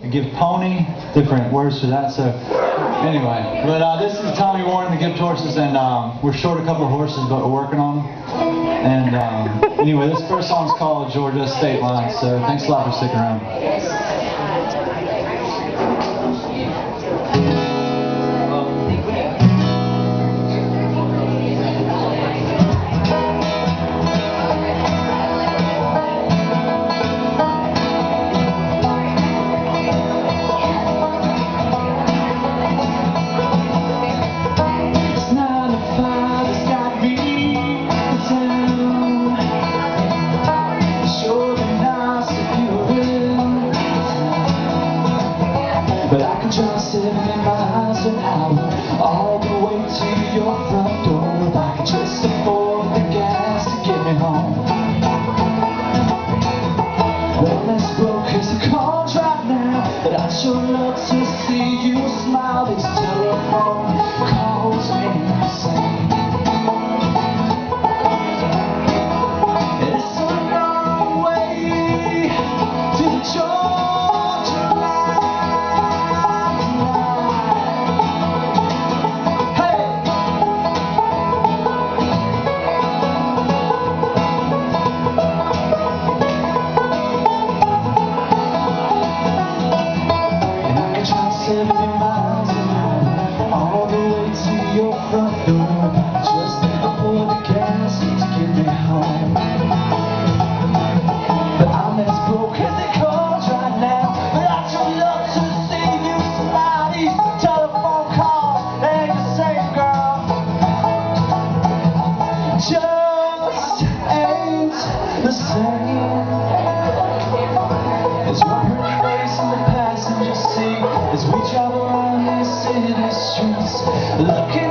gift pony, different words for that. So anyway, but this is Tommy Warren, the gift horses, and we're short a couple of horses, but we're working on them. And anyway, this first song's called Georgia State Line. So thanks a lot for sticking around. But I can drive 70 miles an hour all the way to your front door. If I can just afford the gas to get me home. Well, that's broke as the cards right now, but I'd sure love to see you smile. These telephone calls make me insane. It's a long way to the Georgia line. Front door, just afford the gas to get me home. But I'm as broke as it comes right now. But I'd sure love to see you smile. These telephone calls ain't the same, girl. Just ain't the same. As your pretty face in the passenger seat, as we travel around these city streets, looking